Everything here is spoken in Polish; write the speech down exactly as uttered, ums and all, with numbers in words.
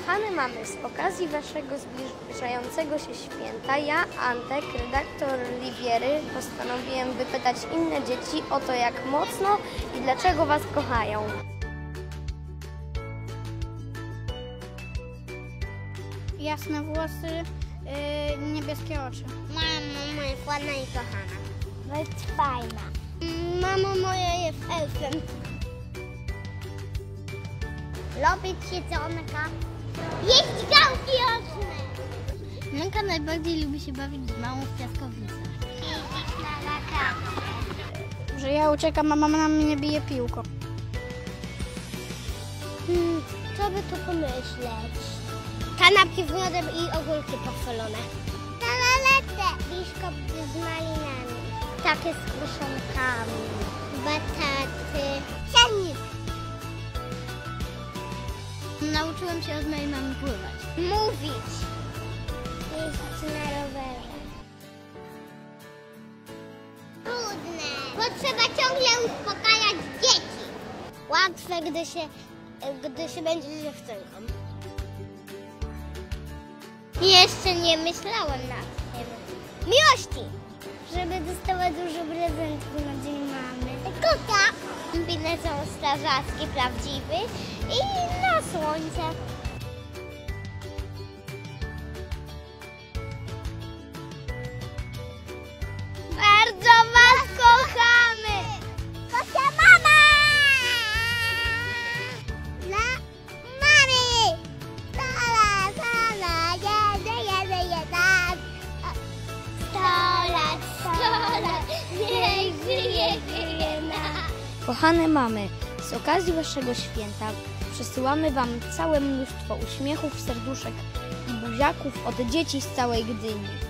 Kochane mamy, z okazji Waszego zbliżającego się święta, ja, Antek, redaktor Riviery, postanowiłem wypytać inne dzieci o to, jak mocno i dlaczego Was kochają. Jasne włosy, yy, niebieskie oczy. Mama moja ładna i kochana. Jest fajna. Mama moja jest elfem. Lubić jedzonka. Jeść gałki oczne. Lenka najbardziej lubi się bawić z mamą w piaskownicę. Jeździć na lakach. Że ja uciekam, a mama na mnie bije piłką. Hmm, co by tu pomyśleć? Kanapki z miodem i ogórki posolone. Talalete. Biszkopty z malinami. Takie z kruszonkami. Bataty. Cianik. Nauczyłem się od mojej mamy pływać. Mówić. Jeździć na rowerze. Trudne. Bo trzeba ciągle uspokajać dzieci. Łatwe, gdy się, gdy się będzie dziewczynką. Jeszcze nie myślałem nad tym. Miłości! Żeby dostała dużo prezentów na dzień mamy. Kuka! Kombinezon są strażacki, prawdziwy i na słońce. Bardzo Was kochamy! Kocha mama! Dla mamy! Sala, sala, jedę, jedę, jedę. Sto lat, sto lat, niech żyje, żyje nas. Kochane mamy, z okazji Waszego święta przesyłamy Wam całe mnóstwo uśmiechów, serduszek i buziaków od dzieci z całej Gdyni.